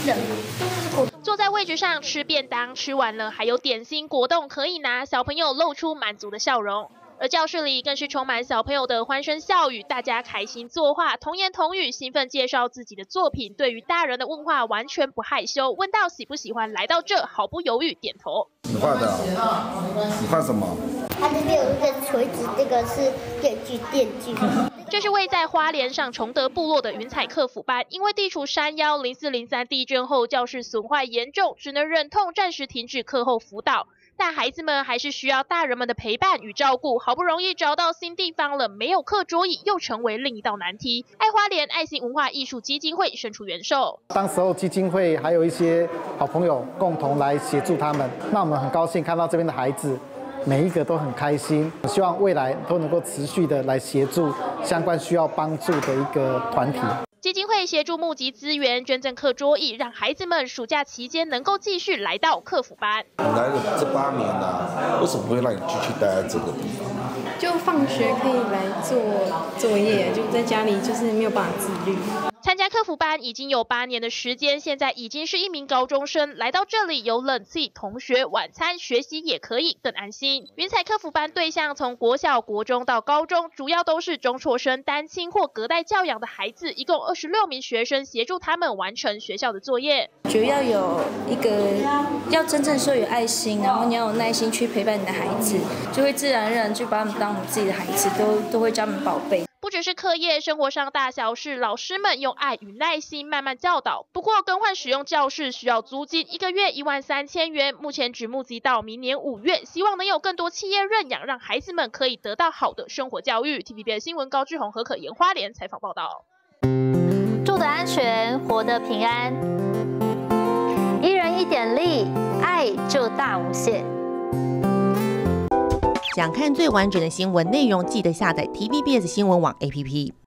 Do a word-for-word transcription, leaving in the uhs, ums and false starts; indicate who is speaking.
Speaker 1: 的。
Speaker 2: 坐在位置上吃便当，吃完了还有点心果冻可以拿，小朋友露出满足的笑容。而教室里更是充满小朋友的欢声笑语，大家开心作画，童言童语，兴奋介绍自己的作品。对于大人的问话完全不害羞，问到喜不喜欢来到这，毫不犹豫点头。
Speaker 3: 你画的、啊？你画什么？
Speaker 1: 它这边有一个锤子，这个是电锯，电锯。
Speaker 2: 这是位在花莲上崇德部落的云彩客服班，因为地处山腰，零四零三地震后教室损坏严重，只能忍痛暂时停止课后辅导。但孩子们还是需要大人们的陪伴与照顾，好不容易找到新地方了，没有课桌椅又成为另一道难题。爱花莲爱心文化艺术基金会伸出援手，
Speaker 4: 当时候基金会还有一些好朋友共同来协助他们，那我们很高兴看到这边的孩子每一个都很开心，希望未来都能够持续的来协助相关需要帮助的一个团体。
Speaker 2: 基金会协助募集资源，捐赠课桌椅，让孩子们暑假期间能够继续来到客服班。
Speaker 3: 你来了这八年了，为什么不会让你继续待在这个地方？
Speaker 5: 就放学可以来做作业，就在家里就是没有办法自律。
Speaker 2: 参加客服班已经有八年的时间，现在已经是一名高中生，来到这里有冷气、同学、晚餐、学习也可以更安心。云彩客服班对象从国小、国中到高中，主要都是中辍生、单亲或隔代教养的孩子，一共二十六名学生协助他们完成学校的作业。
Speaker 6: 觉得要有一个要真正说有爱心，然后你要有耐心去陪伴你的孩子，就会自然而然就把他们当我们自己的孩子，都都会叫他们宝贝。
Speaker 2: 不只是课业，生活上大小事，老师们用爱与耐心慢慢教导。不过更换使用教室需要租金，一个月一万三千元，目前只募集到明年五月，希望能有更多企业认养，让孩子们可以得到好的生活教育。T V B S 新闻高志宏、何可言花莲采访报道。
Speaker 7: 住得安全，活得平安，一人一点力，爱就大无限。
Speaker 8: 想看最完整的新闻内容，记得下载 T V B S 新闻网 A P P。